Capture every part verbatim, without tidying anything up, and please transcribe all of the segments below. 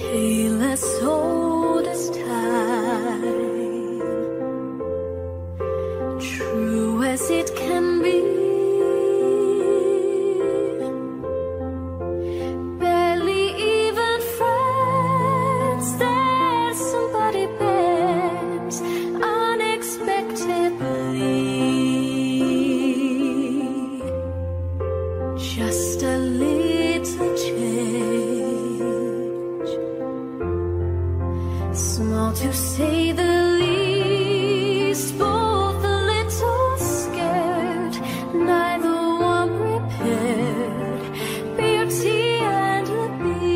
Payless old as time, true as it can be. Barely even friends, there's somebody bends unexpectedly. Just a little change, small to say the least, both a little scared, neither one prepared, beauty and the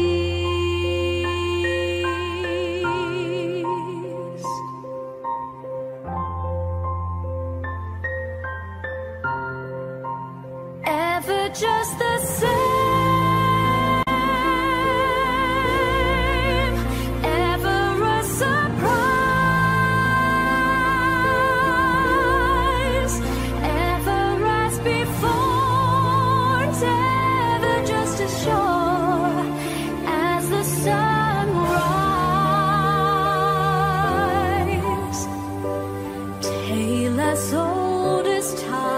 beast. Ever just the same, sure as the sunrise, tale as old as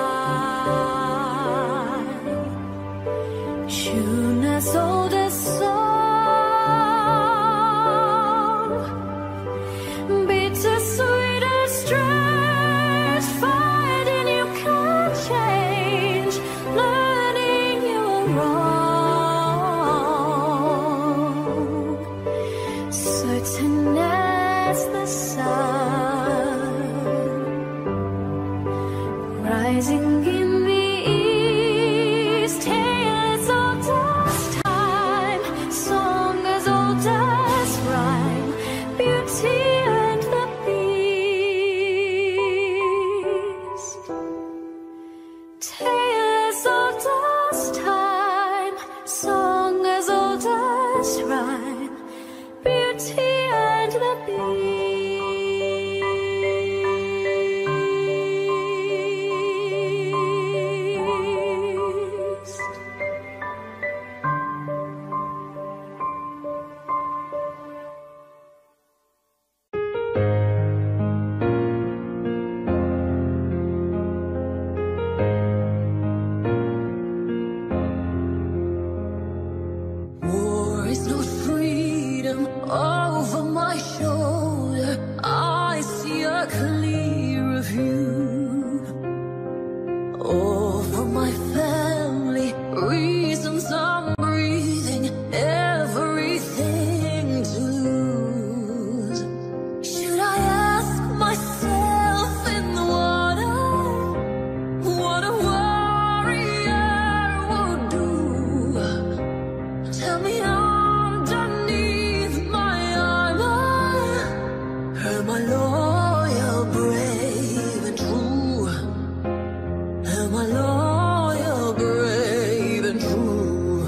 time, tune as old as song, bittersweet as strange, fighting you can't change, learning you are wrong. Certain as the sun, rising in the east, tale as old as time, song as old as rhyme, beauty and the beast. Tale as old as time, song as old as rhyme, beauty and the beast. War is not freedom. Over my shoulder, I see a clear view. Over my family, reasons I'm breathing, everything to lose. Should I ask myself in the water what a warrior would do? Tell me underneath my armor, am I loyal, brave and true? Am I loyal, brave and true?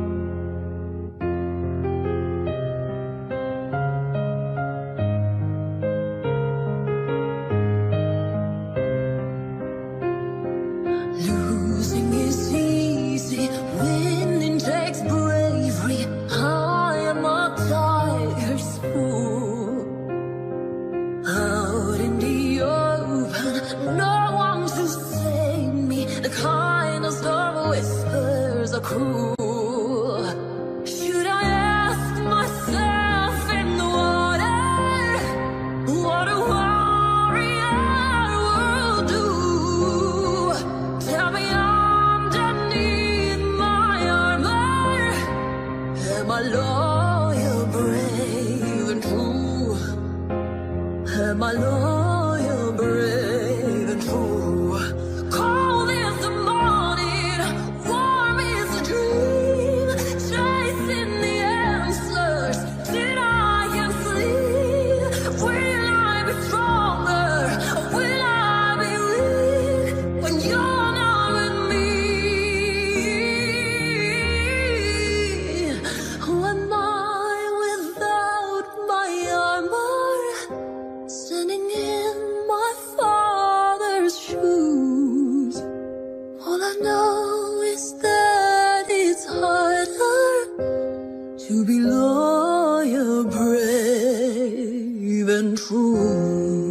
Losing is easy, winning takes bravery. I am a tiger's fool. Out in the open, no one to save me. The kindest of whispers are cruel. Should I ask myself in the water what a warrior will do? Tell me underneath my armor, am I loyal, brave and true? Am I loyal, brave and true? Cold is the morning, warm is the dream, chasing the answers till I can sleep. Will I be stronger, or will I be weak when you're not with me? Who am I without my armor, standing in my father's shoes? All I know is that it's harder to be loyal you're brave and true.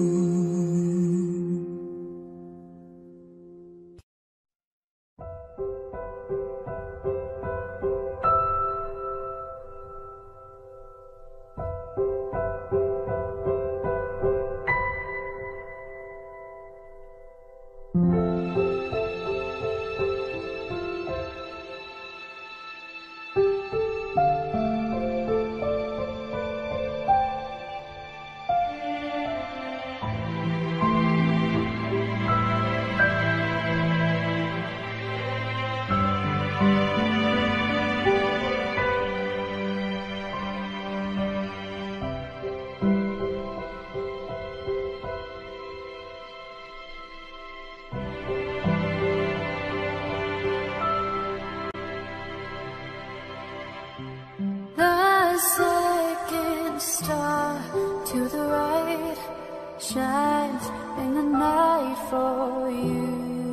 Shines in the night for you,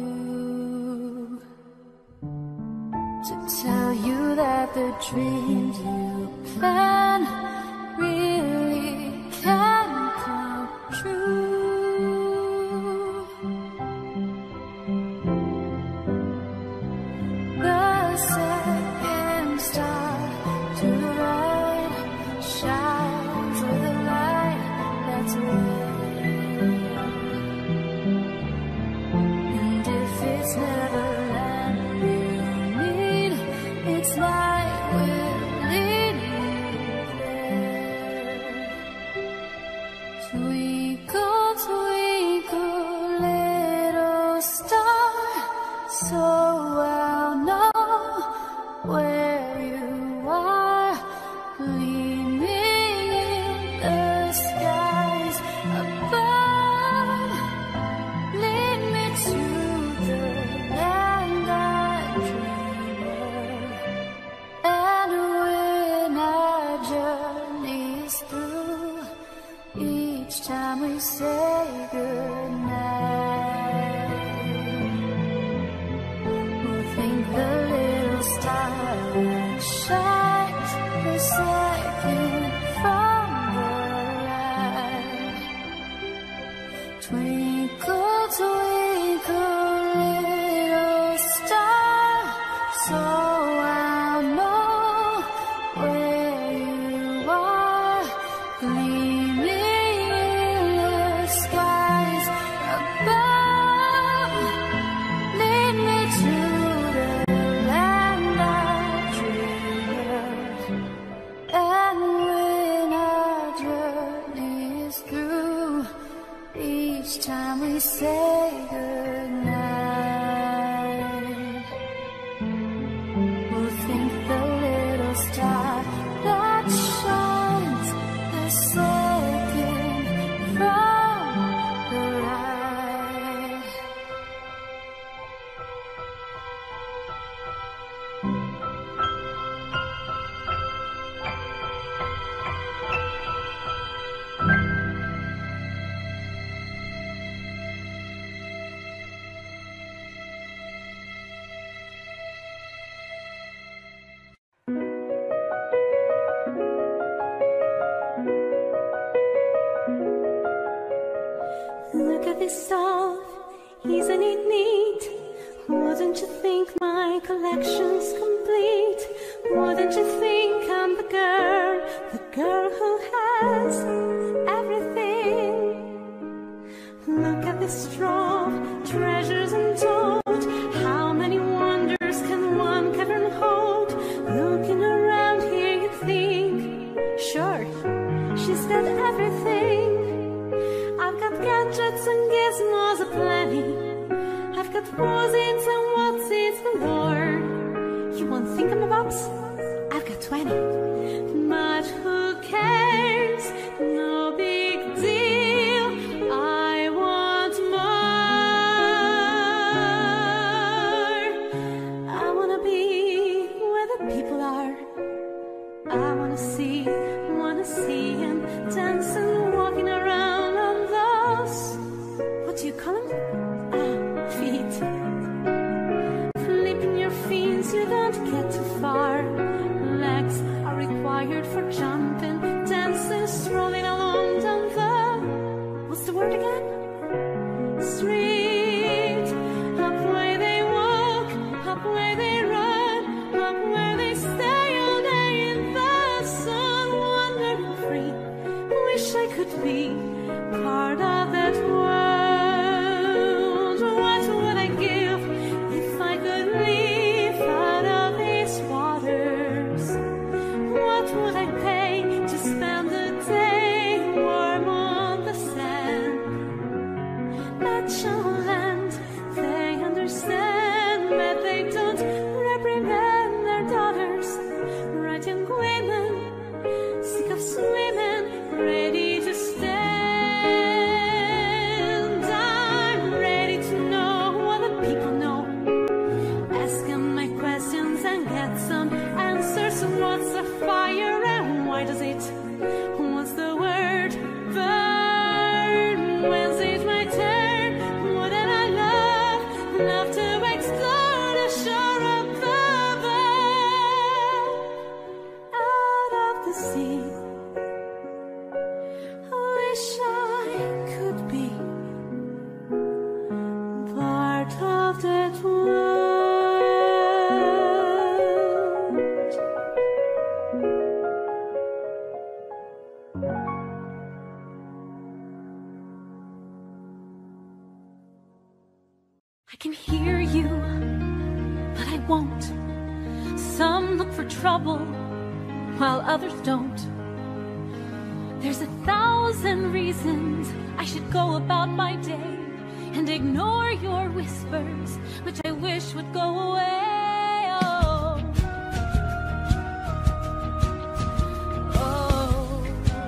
to tell you that the dreams you plan really can come true. The second star to the right shines with a light that's red. Neverland you need, its light will lead you there. Twinkle, twinkle, little star, so I'll know where you are, gleaming in the skies above. Lead me to the land I dream of, and when our journey is through, each time we say goodnight, we'll thank the little star that shines a second from the light. Twinkle, twinkle, little star, so I'll know where you are, gleaming in the skies above. Lead me to the land I dream of, and when our journey is through, each time we say goodnight, we'll thank the little star that shines the second from the light. Look at this stuff, isn't it neat? Wouldn't you think my collection's complete? Wouldn't you think I'm the girl, the girl who has everything? Look at this trove, treasures untold. How many wonders can one cavern hold? Looking around here you think, sure, she's got everything. I've got gadgets and gizmos aplenty. I've got rosins and whatsits galore. You want think I'm a box? I've got twenty. But who cares? No big deal. I want more. I wanna be where the people are. I wanna see, wanna see and dance and walking around on those, what do you call them? Ah, feet. Flipping your fins, you don't get too far. Legs are required for jumping. was strolling along down the, what's the word again? Street. Up where they walk, up where they run, up where they stay all day in the sun, wandering free. Wish I could be part of that world. What would I give if I could leave out of these waters? What would I pay to spend the day warm on the sand? Natural land, they understand, but they don't reprimand their daughters. Right young women, sick of swimming, ready to stand. I'm ready to know what the people know. Ask them my questions and get some answers. What's a fire and why does it? What's the word? Burn. When's it my turn? Wouldn't I love, love to explore the shore above, out of the sea? I wish I could be part of that world. I can hear you, but I won't. Some look for trouble, while others don't. There's a thousand reasons I should go about my day and ignore your whispers, which I wish would go away. Oh, oh.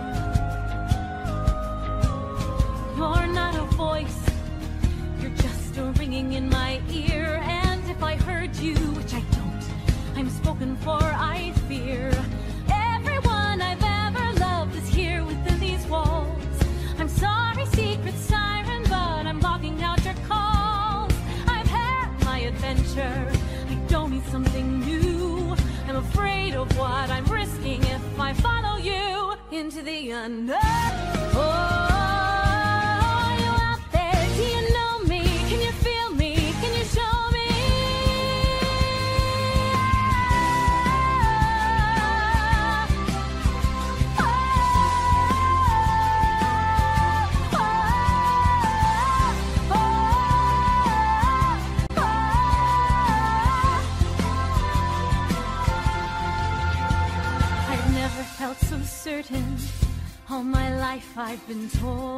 You're not a voice, you're just a ringing in my ear. And if I heard you, which I don't, I'm spoken for, I fear. Everyone I've ever loved is here within these walls. I'm sorry, secret siren, but I'm logging out your calls. I've had my adventure, I don't need something new. I'm afraid of what I'm risking if I follow you into the unknown. Oh. Felt so certain, all my life I've been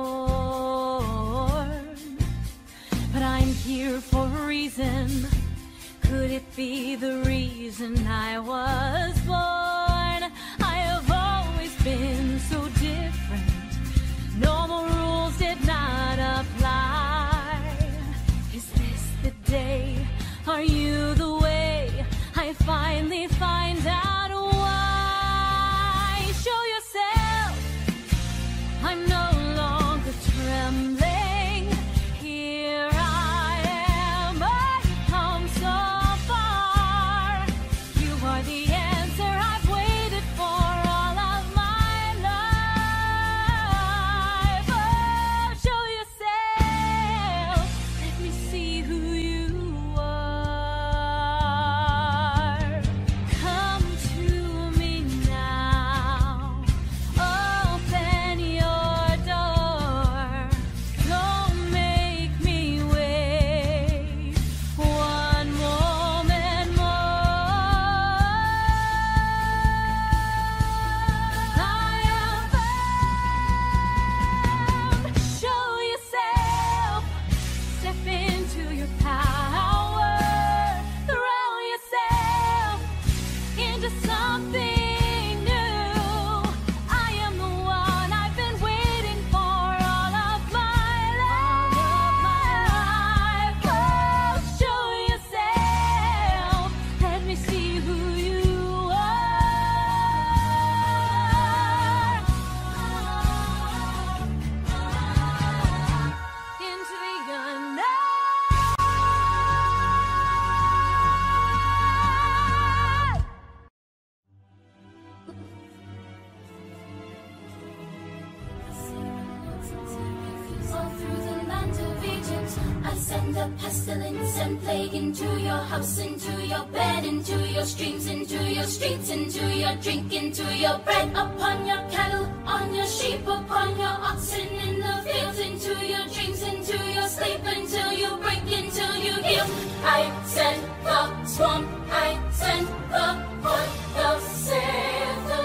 torn. But I'm here for a reason. Could it be the reason I was born? I have always been so different. Normal rules did not apply. Is this the day? Are you the way? I finally find out why. Show yourself, I'm no longer trembling. Here I am, I've come so far. You are the answer I've I send a pestilence and plague into your house, into your bed, into your streams, into your streets, into your drink, into your bread, upon your cattle, on your sheep, upon your oxen in the fields, into your dreams, into your sleep, until you break, until you heal. I send the swarm, I send the horde, thus saith the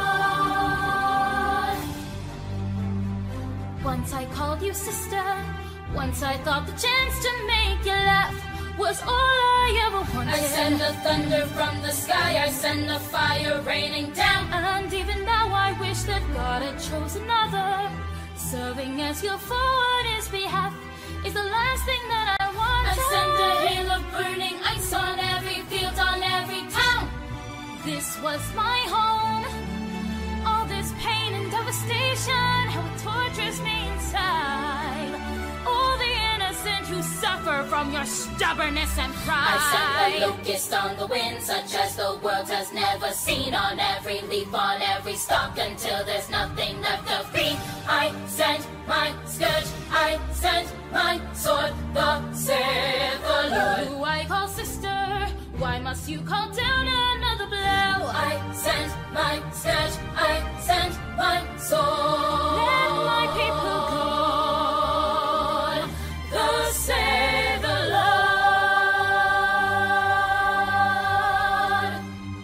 Lord. Once I called you sister, once I thought the chance to make you laugh was all I ever wanted. I send the thunder from the sky, I send the fire raining down. And even now I wish that God had chosen another. Serving as your foe on his behalf is the last thing that I want. I send a hail of burning ice on every field, on every town. This was my home. All this pain and devastation, how it tortures me inside. All the innocent who suffer from your stubbornness and pride. I send a locust on the wind, such as the world has never seen, on every leaf, on every stalk, until there's nothing left of green. I send my scourge, I send my sword, thus saith the Lord. Who I call sister, why must you call down another blow? I send my scourge, I send my sword. Let my people go. Thus saith the Lord.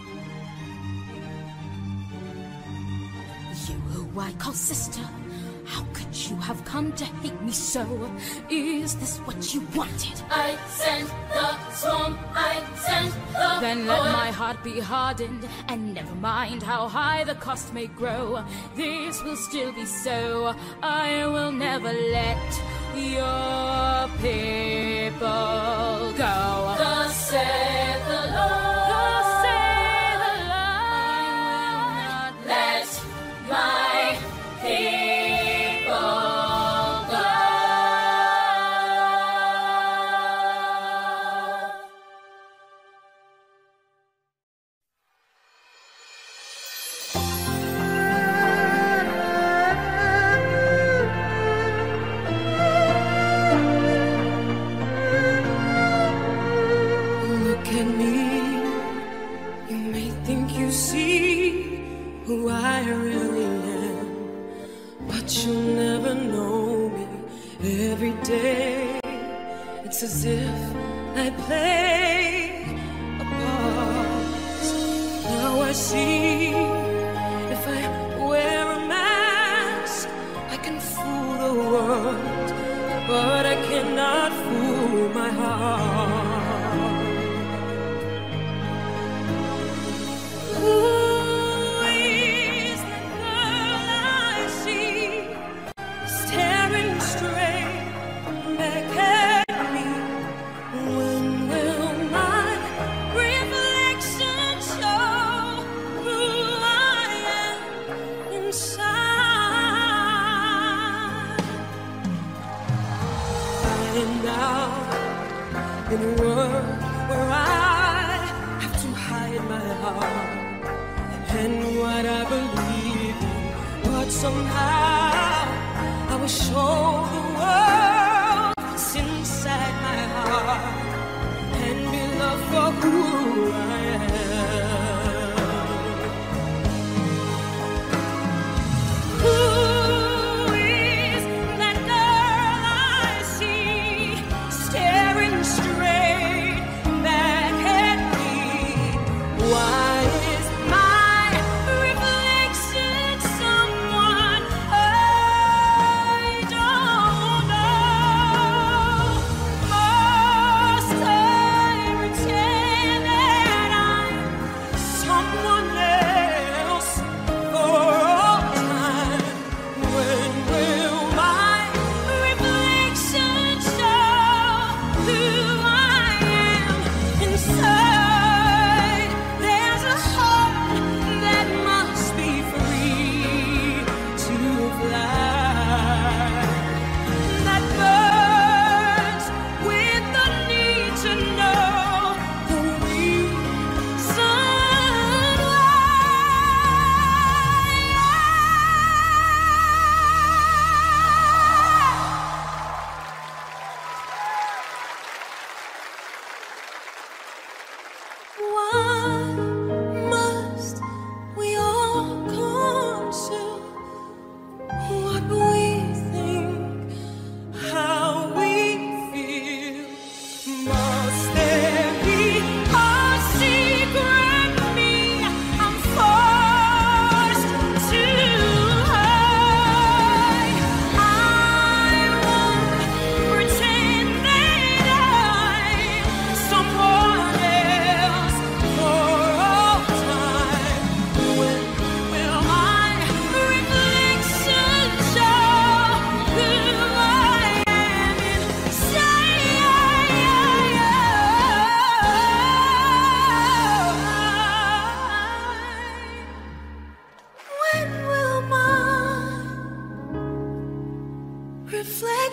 You who I call sister, how could you have come to hate me so? Is this what you wanted? I send the swarm, I send the Then let my heart be hardened, and never mind how high the cost may grow. This will still be so. I will never let your people go. Thus saith the Lord. Thus saith the Lord. Let my people go. Look at me. You may think you see who I really am, but you'll never know me. Every day it's as if I play a part. Now I see, if I wear a mask, I can fool the world, but I cannot fool my heart. Who is that girl I see staring straight back at me? When will my reflection show who I am inside? I am now in a world where I have to hide my heart and what I believe in, but somehow I will show the world what's inside my heart and be loved for who I am. Who is that girl I see staring straight back at me? Why is my reflection someone I don't know? Must I pretend that I'm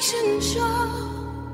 fiction show.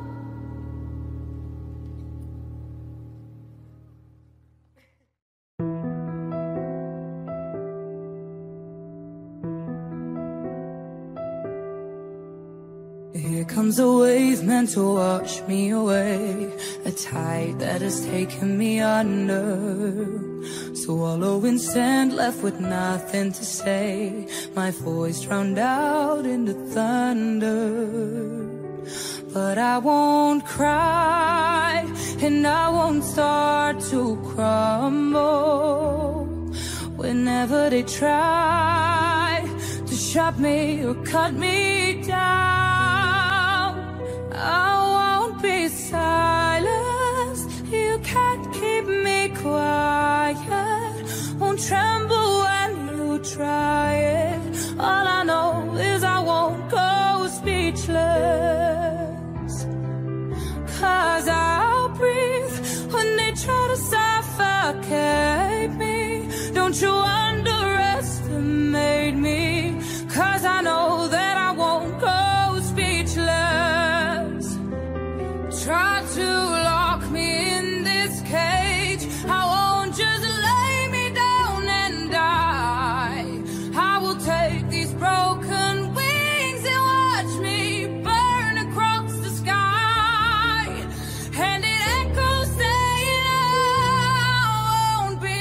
Here comes a wave meant to wash me away, a tide that has taken me under. Swallowing sand, left with nothing to say, my voice drowned out in the thunder. But I won't cry, and I won't start to crumble. Whenever they try to shut me or cut me down, I won't be silenced. You can't keep me quiet. Won't tremble when you try it. All I know is I won't go speechless. 'Cause I'll breathe when they try to suffocate me. Don't you underestimate me, 'cause I know that I won't go speechless. Try to lock me in this cage, I won't just lay me down and die. I will take these broken wings and watch me burn across the sky. And it echoes saying I won't be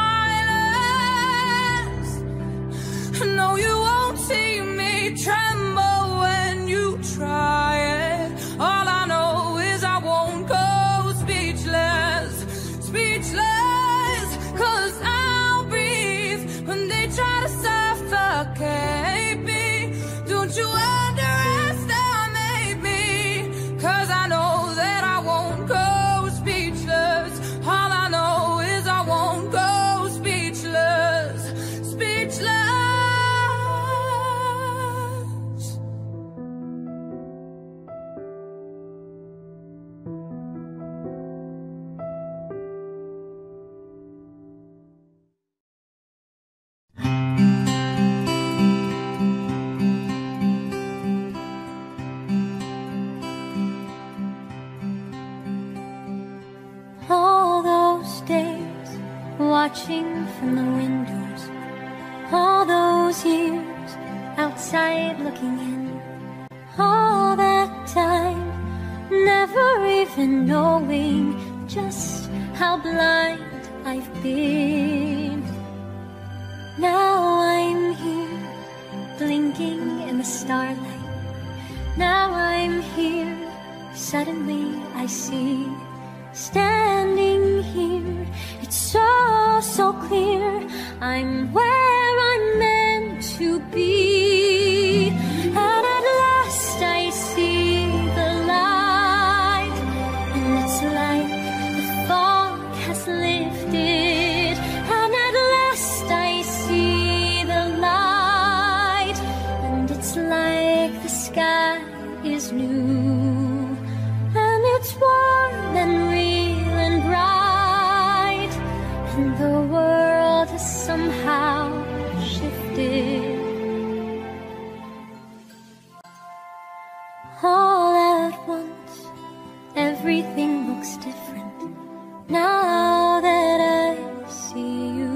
silenced. No, you won't see me tremble when you try it. All I know is I won't go speechless, speechless. 'Cause I'll breathe when they try to suffocate me. Don't you underestimate me, 'cause I know that I won't go speechless. All I know is I won't go speechless, speechless. All those days watching from the windows, all those years outside looking in, all that time never even knowing just how blind I've been. Now I'm here blinking in the starlight. Now I'm here, suddenly I see. Standing here, it's so, so clear, I'm where I'm meant to be. And at last I see the light, and it's like the fog has lifted. And at last I see the light, and it's like the sky is new. And it's warm and real and bright, and the world has somehow shifted. All at once, everything looks different now that I see you.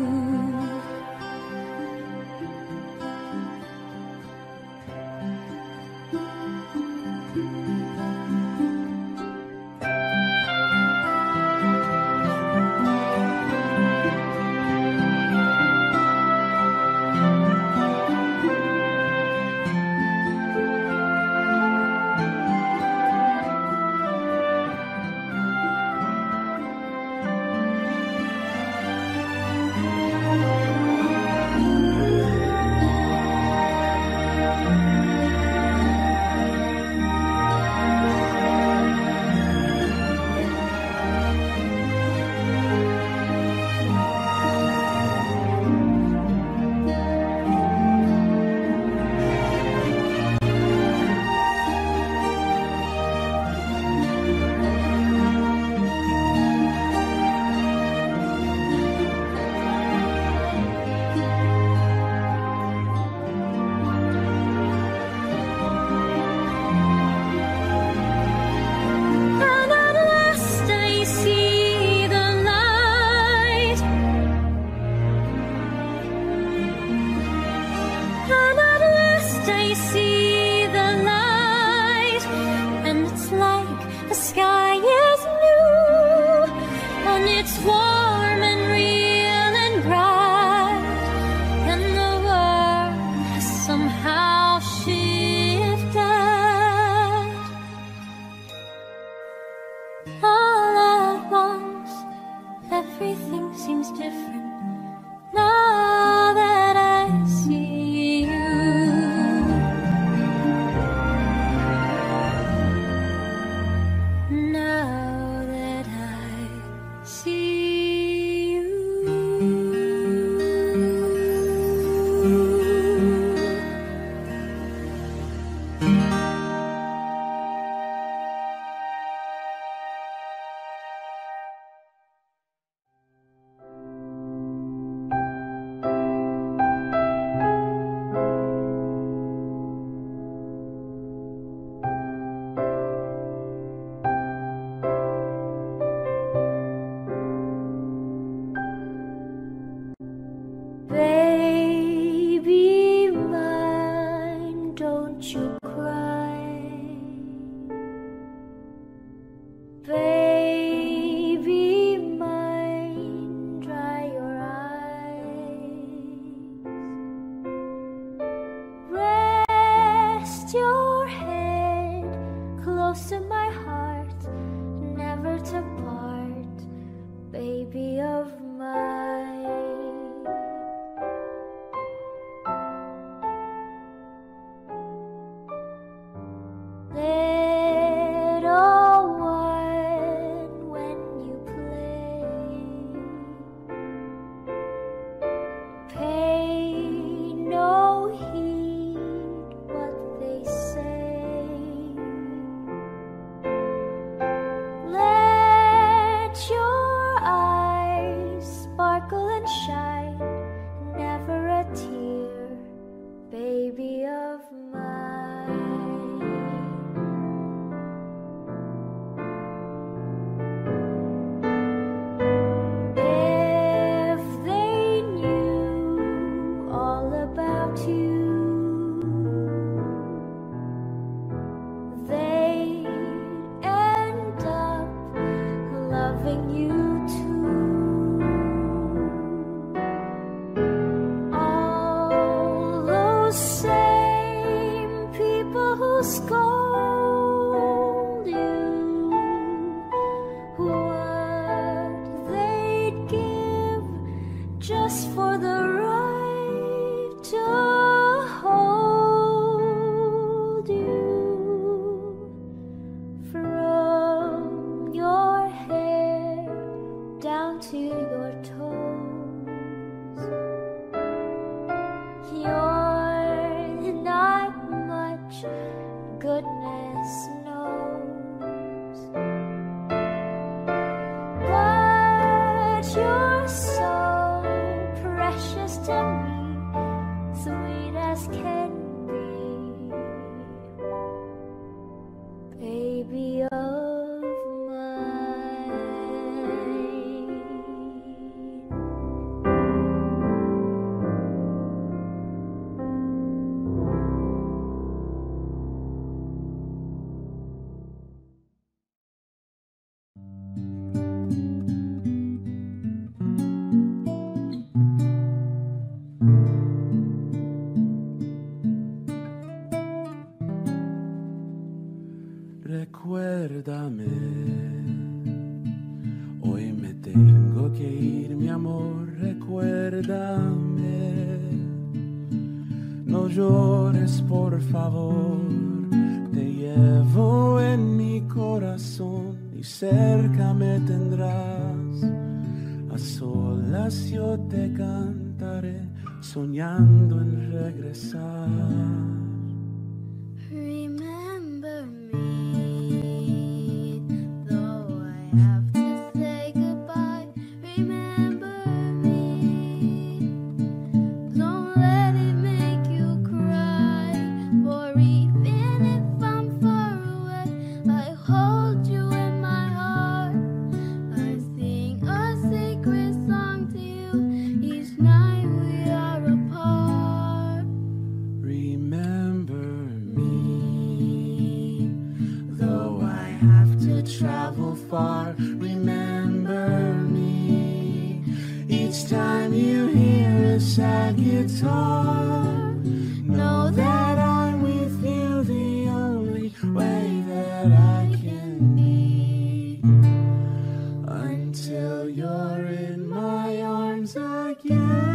we see the light, and it's like the sky is blue, and it's warm and real and bright, and the world has somehow shifted. All at once, everything seems different now that I see you. Now that I see you. Baby mine, don't you cry. Baby mine, dry your eyes. Rest your head close to my heart, never to part, baby of mine. Little one, when you play, pay no heed what they say. Let your eyes sparkle and shine, never a tear, baby of mine. If they knew all about you, they'd end up loving you too. All those same people who scold you, what they'd give just for the right to hold you. From your hair down to your toes, you're not much, goodness knows, but you're so precious to me, sweet as can be, baby of mine. Recuérdame, hoy me tengo que ir, mi amor, recuérdame. No llores, por favor, te llevo en mi corazón y cerca me tendrás. A solas yo te cantaré, soñando en regresar. Remember me, though I have to say goodbye. Remember me, don't let it make you cry. For even if I'm far away, I hold you in my heart. I sing a sacred song to you each night we are apart. Remember guitar. Know that I'm with you the only way that I can be, until you're in my arms again.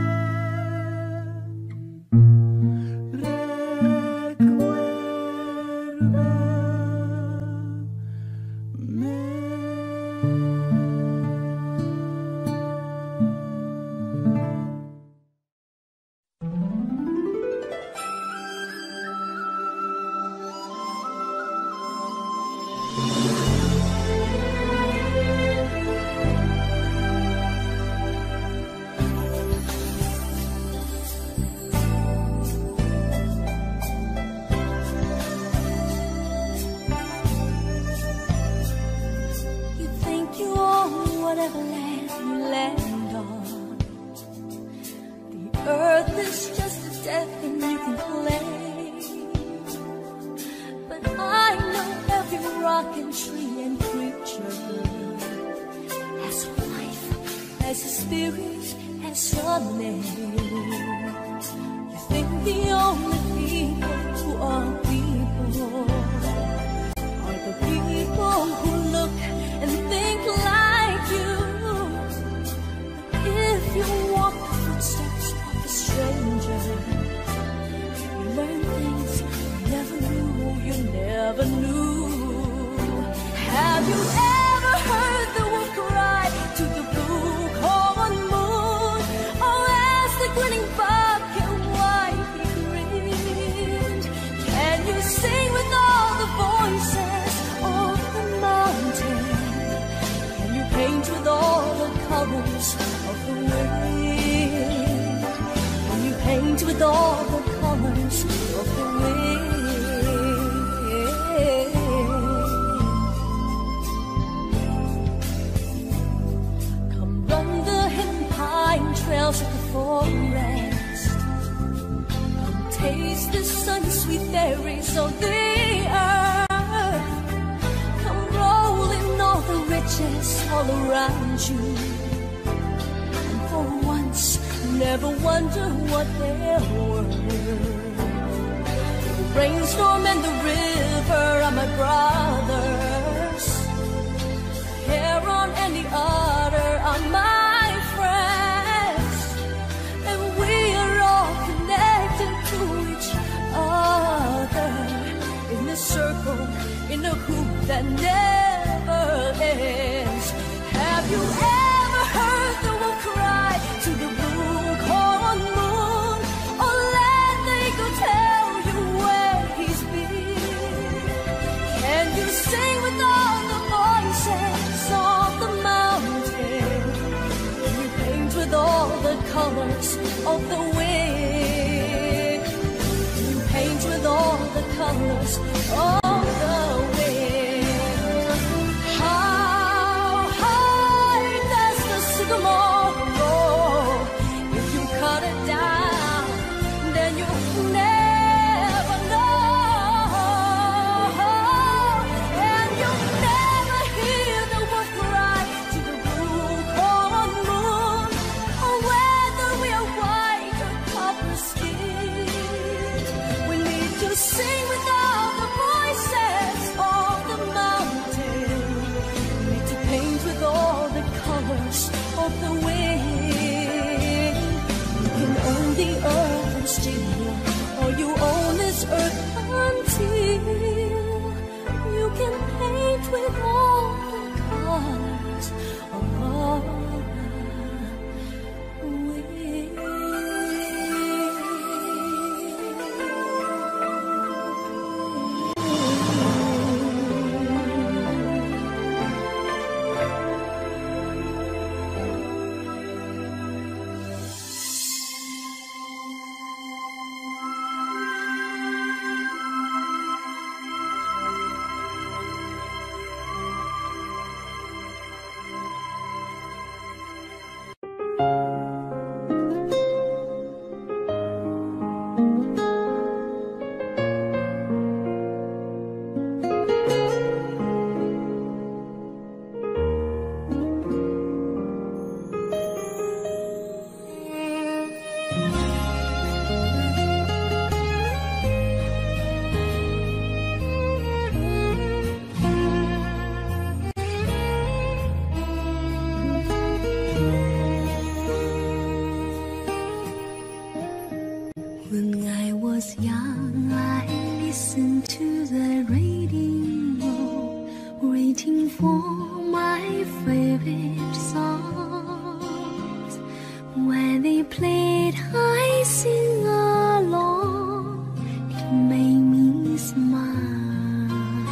When I was young, I listened to the radio, waiting for my favorite songs. When they played, I sing along. It made me smile.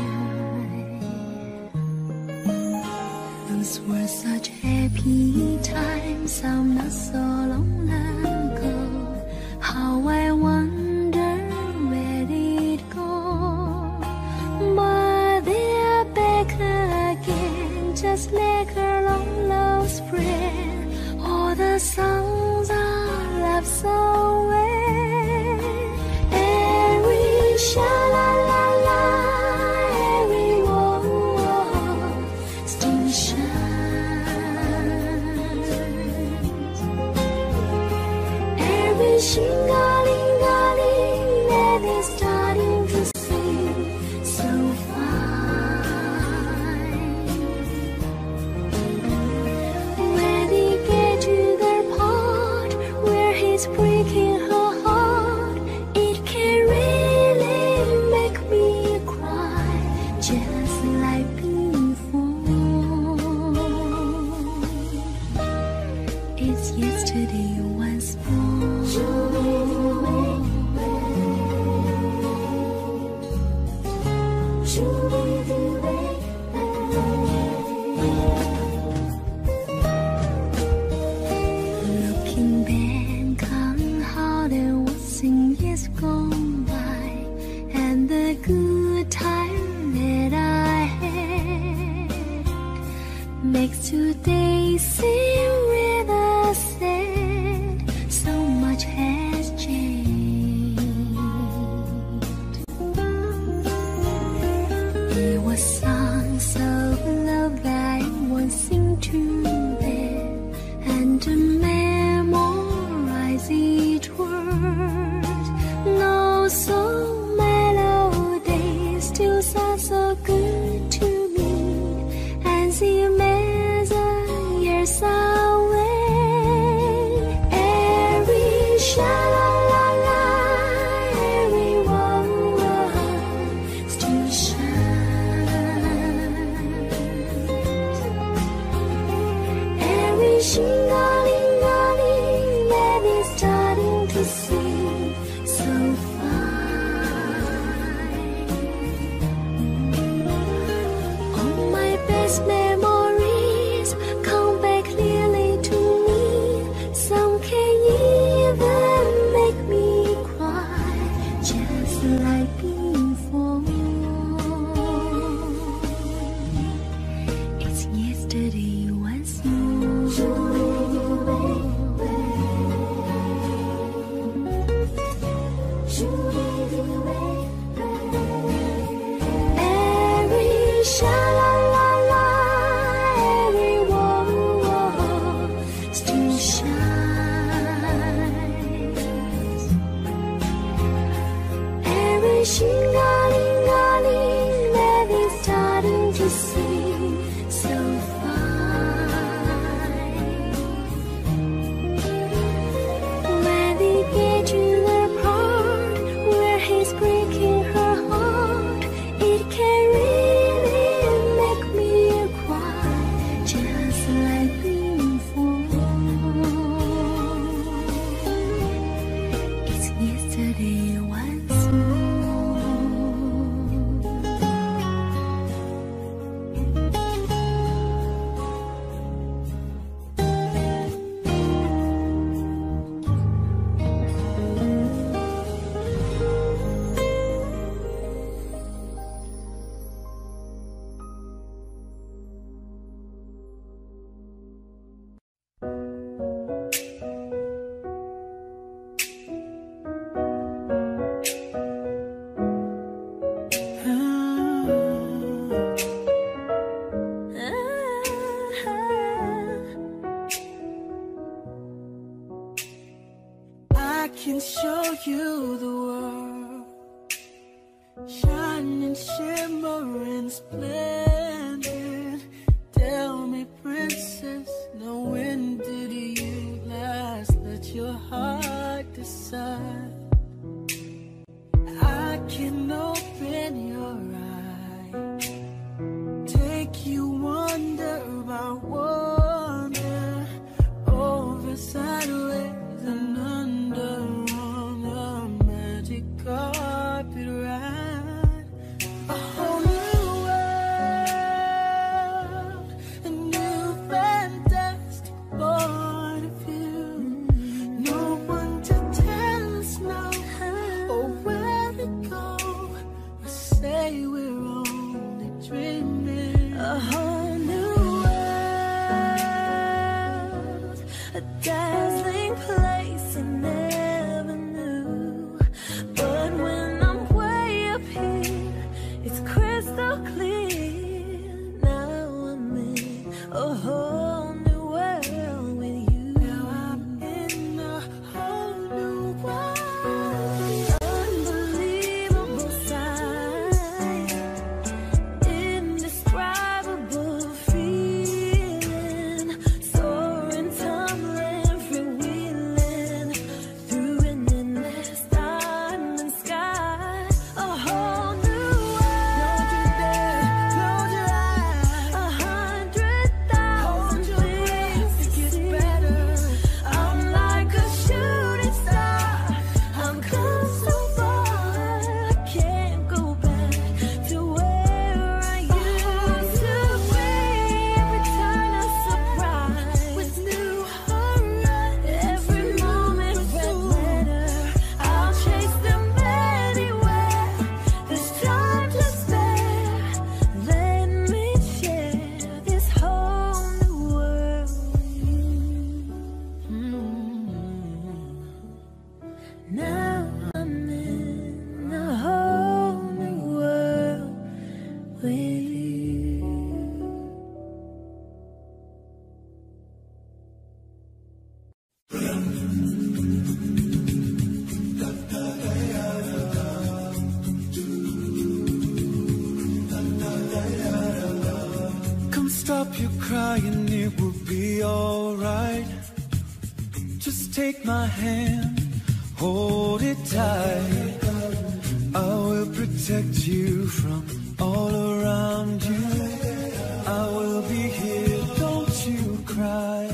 Those were such happy times, I'm not so long ago. How I wonder where it go. But they're back again, just like a long lost friend. All the songs I love so well. Every sha-la-la-la, every whoa-whoa still shines. Every shing-a-ling-a-ling that is starting to sing so fine. When they get to the part where he's breaking her heart, it can really make me cry, just like before. It's yesterday once more. Looking back on how there was in years gone by, and the good time that I had, makes today seem rather sad. So much has changed. There were songs of love that once seemed to them, and to memorize each word. No, so melodies still sound so good to me, as if as the years away. Every sha-la-la-la, every whoa-whoa still shines. Every shing-a-ling-a-ling that is starting to sing so fine. All my best memories come back clearly to me. Some can even make me cry, just like before. It's yesterday once more. Every sha-la-la-la, every whoa-whoa still shines. Every shing-a-ling-a-ling that is starting to sing so fine. When they get to the part where he's breaking her heart, it can really make me cry, just like before. It's yesterday once more. I can show you the world, shining, shimmering, splendid. Tell me, princess, now when did you last let your heart decide? you crying, it will be alright. Just take my hand, hold it tight. I will protect you from all around you. I will be here, don't you cry.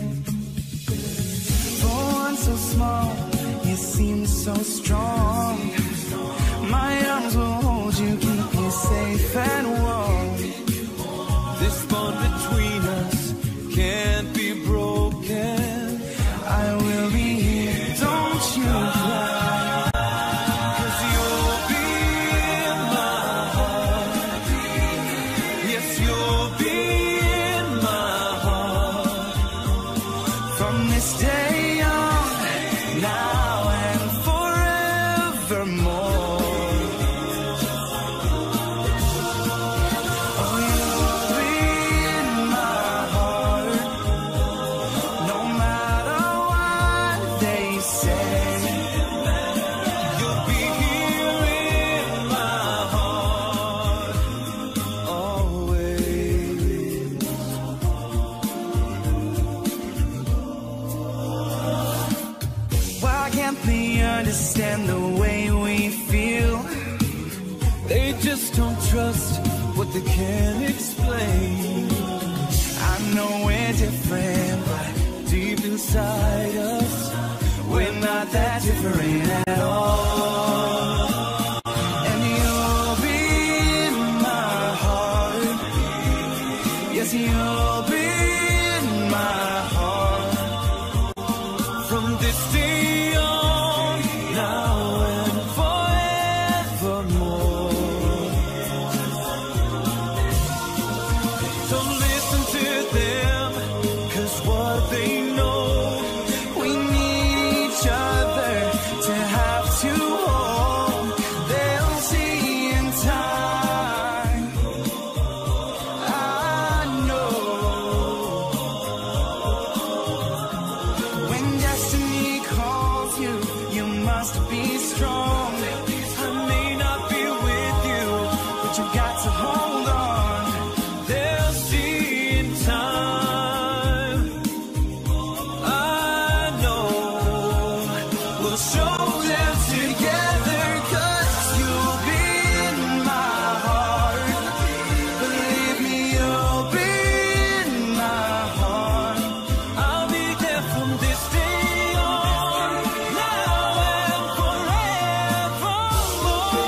For one so small, you seem so strong. My arms will hold you, keep you safe and warm. This bond between us can't be broken. I will be here, don't you cry. 'Cause you'll be in my heart. Yes, you'll be in my heart. From this day on, now and forevermore. Understand the way we feel. They just don't trust what they can't explain. I know we're different, but deep inside us, we're not that different at all. And you'll be in my heart. Yes, you'll be in my heart. From this day on, now and forevermore. Don't listen to them, 'cause what they know, we need each other to have to hold. They'll see in time, I know. When destiny calls you, you must be strong. I may not be with you, but you got to hold on. They'll see in time, I know. We'll show them together, 'cause you'll be in my heart. Believe me, you'll be in my heart. I'll be there from this day on, now and forevermore.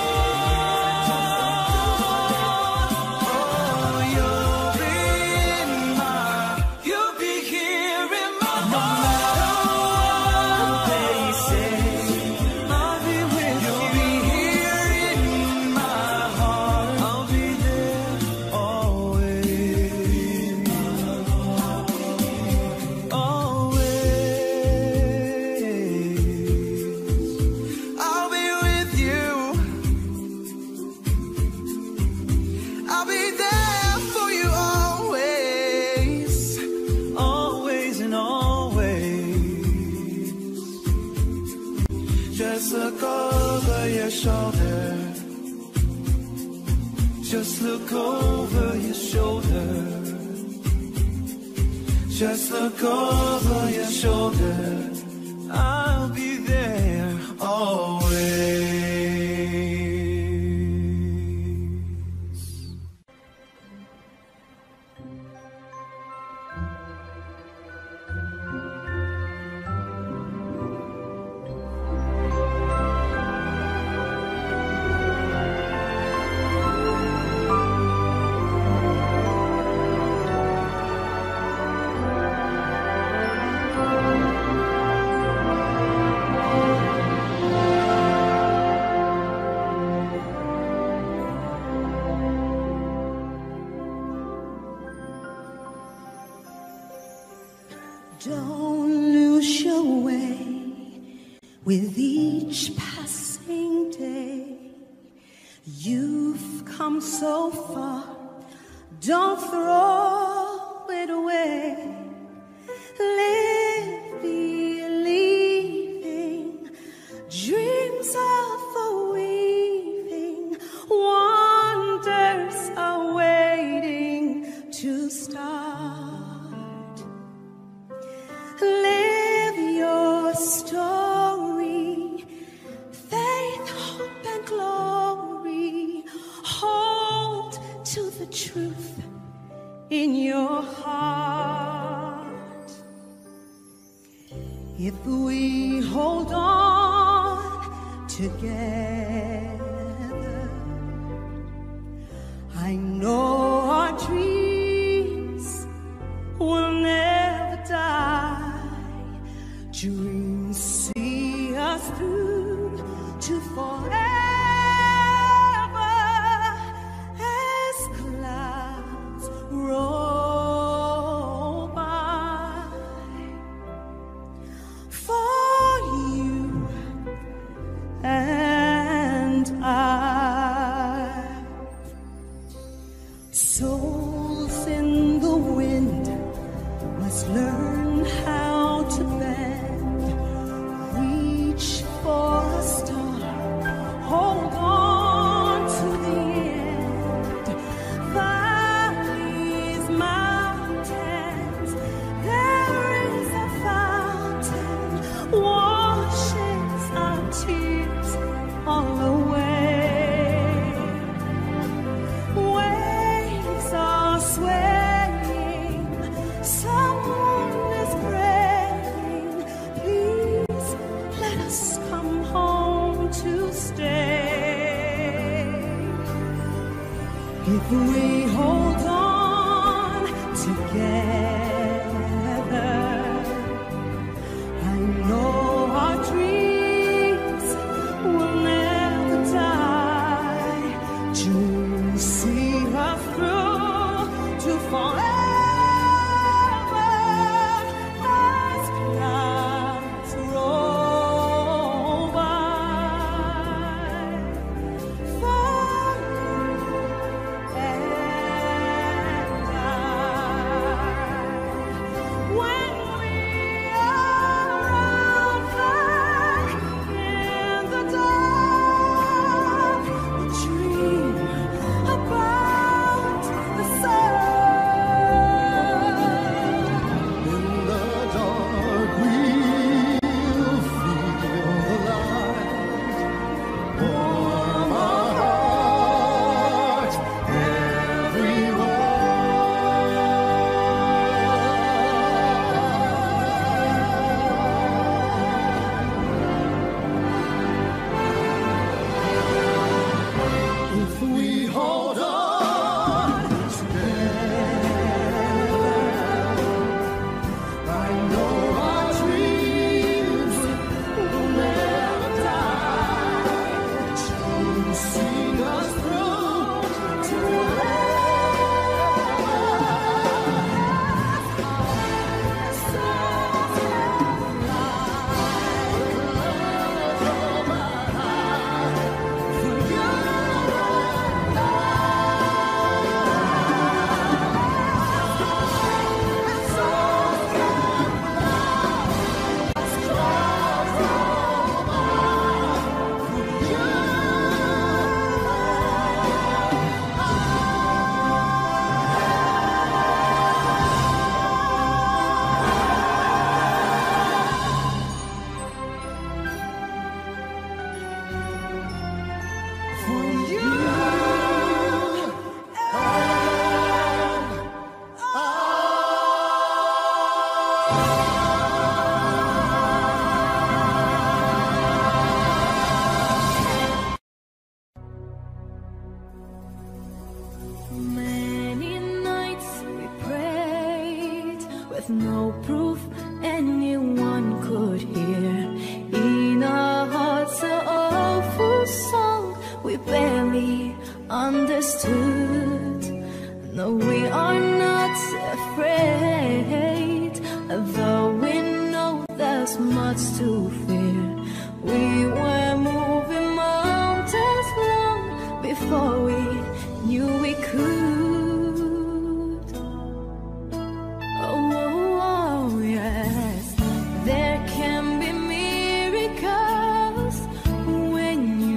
Oh, you'll be in my, you'll be here in my heart. No matter what they say, I'll be with you. You'll be here in my heart. I'll be there always, always. I'll be with you. I'll be there for you always, always and always. Just look over your shoulder. Just look over your shoulder. Just look over your shoulder. I'll be there always. Don't lose your way with each passing day. You've come so far, don't throw it away. Live believing, dreams are for weaving, wonders are waiting to start. truth in your heart. If we hold on together, I know our dreams will never die. Dreams see us through to forever. Roll by for you and I. Souls in the wind must learn how to bend. Reach for a star, hold on to the end. Valleys, mountains, there is a fountain, washes our tears all away. Waves are swaying, someone is praying. Please let us come home to stay. If we hold on together, I know our dreams will never die. Dreams see us through to forever as clouds roll by. For you and I, when we are out there in the dark, we dream about the sun. In the dark we'll feel the light, warm our hearts everywhere. If we hold on together, I know our dreams will never die. Dreams see us through to for you Many nights we prayed with no proof anyone could hear. In our hearts, an awful song we barely understood. No, we are not afraid, though we know there's much to fear. We were moving mountains long before we knew we could. Oh, oh, yes, there can be miracles when you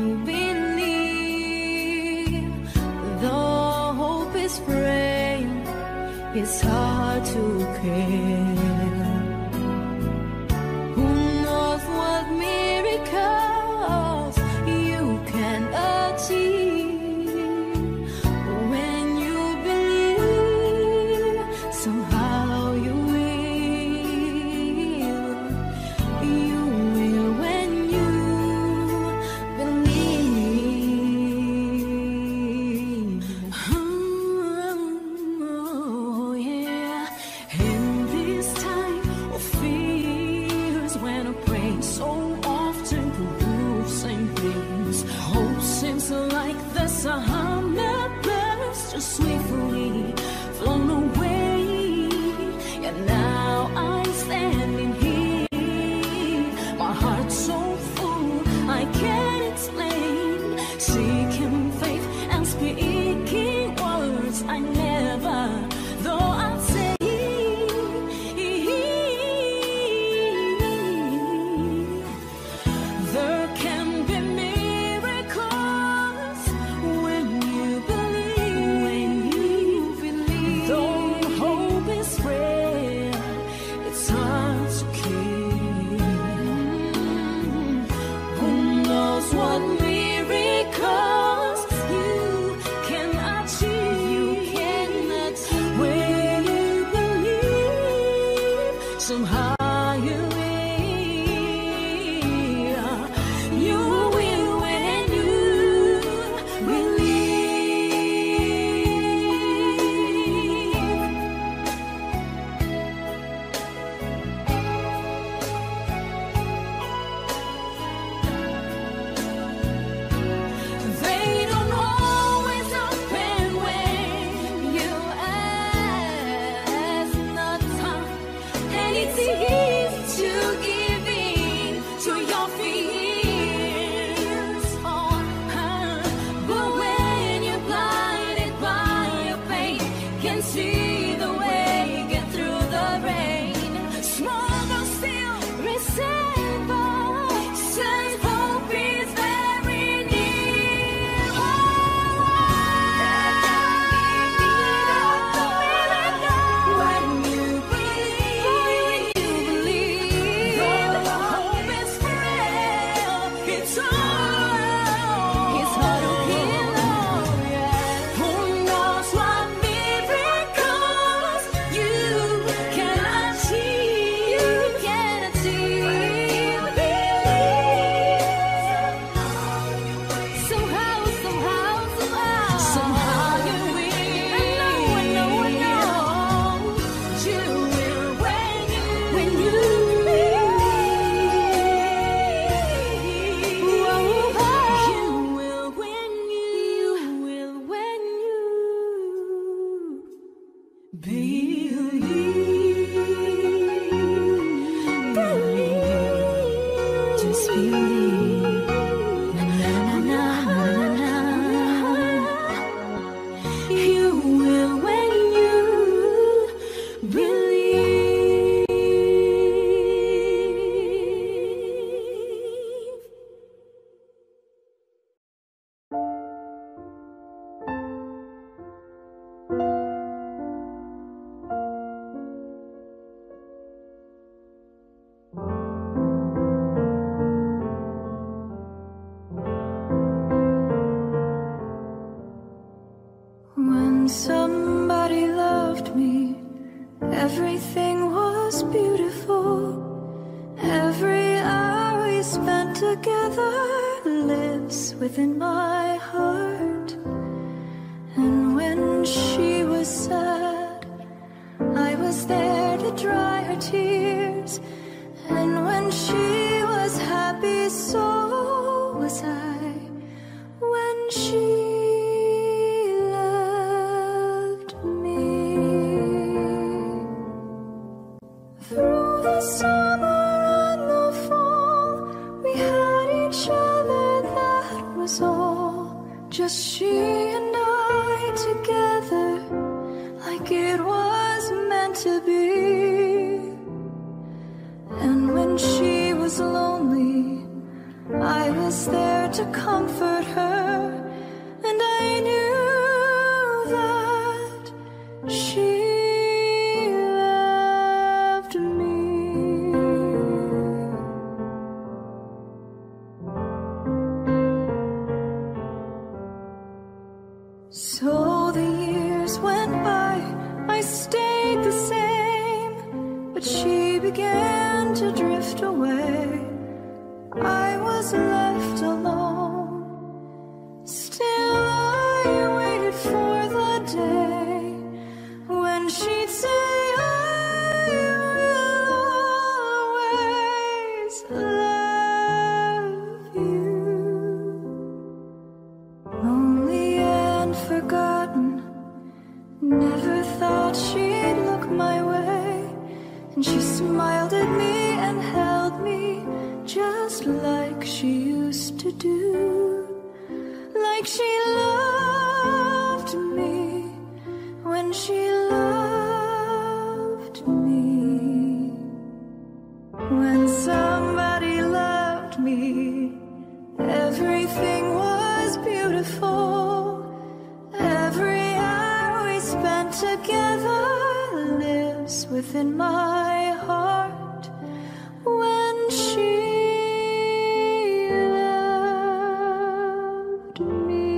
believe. Though hope is frail, it's hard to care. Who knows what miracles you can achieve when you believe? times like this, a hundred birds just swiftly flown away, and now I'm standing here, my heart so full I can't explain, seeking faith and speaking words I never thought I'd say. There can be miracles when you believe, when you believe. Though hope is frail, it's hard to keep. Who knows what miracles you can achieve? You can achieve when you believe. Somehow you will. You will when you believe. They don't always happen when you ask not time, and it's easy to give in to your fears. Oh, huh. But when you're blinded by your pain, can see the way, get through the rain. Small but still resemble, says hope is very near. Oh, when you believe, when you believe, though hope is frail, it's all, it's hard to kill. Who knows what miracles you can achieve? You can achieve. Somehow, somehow, somehow, somehow you will. I know, I know, I know. You will when you, when you believe. You will when you, you will when you believe. Believe. Just believe. Na, na, na, na, na. You will when you believe. When somebody loved me, everything was beautiful. Every hour we spent together lives within my heart. And when she was sad, I was there to dry her tears. And when she was happy, so was I. When she loved me, through the summer and the fall, we had each other, that was all. Just she and I together, like it was meant to be. And when she was lonely, I was there to comfort her, and I knew that she loved me. So the years went by, I stayed the same, but she began to drift away. I was left alone. Still I waited for the day when she'd say, I will always love you. smiled at me and held me just like she used to do, like she loved me when she loved me. When somebody loved me, everything was beautiful. Every hour we spent together lives within my heart. When she loved me.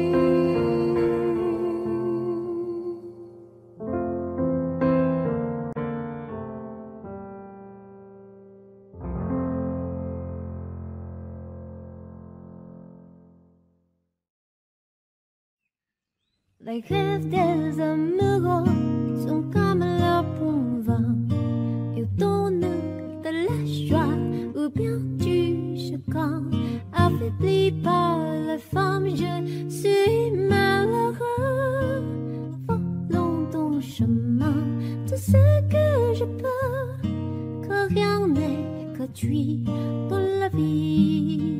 Les rêves des amoureux sont comme le bon vin. Ils donnent de la joie ou bien du chagrin. Affaibli par la femme, je suis malheureux. Volons ton chemin, tout ce que je peux, car rien n'est gratuit dans la vie.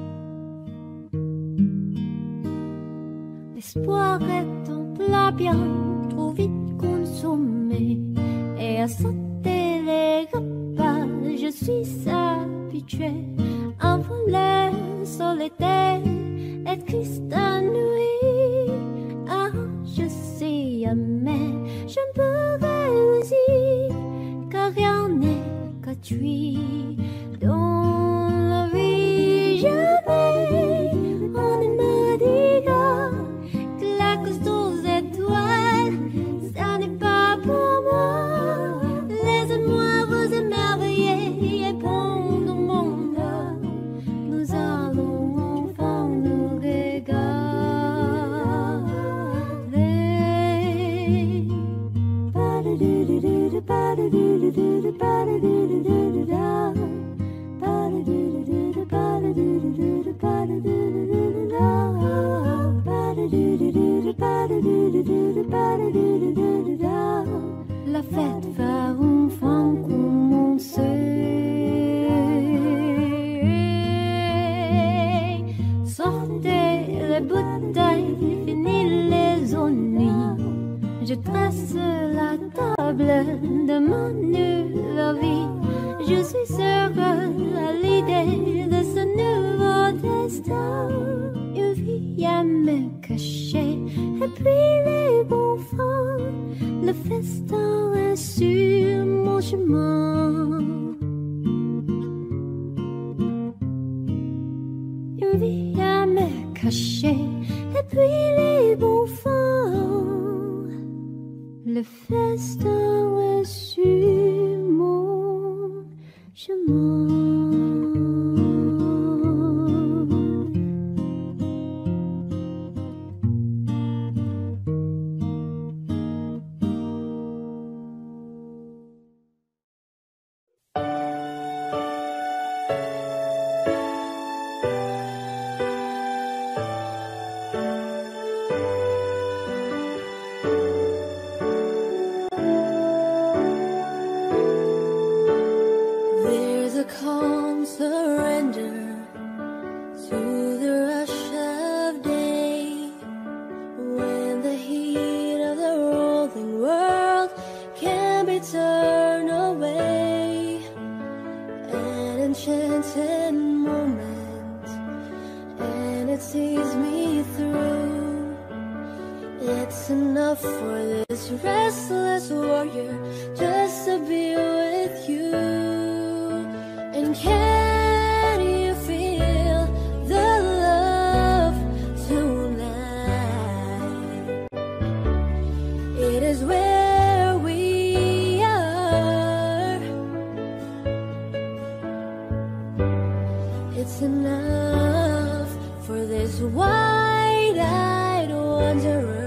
L'espoir est un plat bien trop vite consommé, et à sauter les repas, je suis habitué. Un volet solitaire et triste à nuit. Ah, je sais aimer, je ne pourrais aussi, car rien n'est gratuit dans la vie. Jamais on ne me dira la cause aux étoiles, ça n'est pas pour moi. Laisse-moi vous émerveiller et prendre mon cœur. Nous allons enfin nous regarder. Ba-da-doo-doo-doo, ba-da-doo-doo-doo, ba-da-doo-doo-doo-da. Ba-da-doo-doo-doo, ba-da-doo-doo-doo, ba-da-doo-doo-doo-da. La fête va enfin commencer. Sortez les bouteilles, finis les ennuis. Je dresse la table de ma nouvelle vie. Je suis heureux à l'idée de ce nouveau destin. Une vie à me cacher, et puis les bons fins. Le festin est sur mon chemin. Une vie à me cacher, et puis les bons fins. Le festin est sur mon chemin. There's a calm surrender to the rush of day, when the heat of the rolling world can be turned away. An enchanted moment, and it sees me through. It's enough for this restless warrior just to be with you. And can you feel the love tonight? It is where we are. It's enough for this wide-eyed wanderer.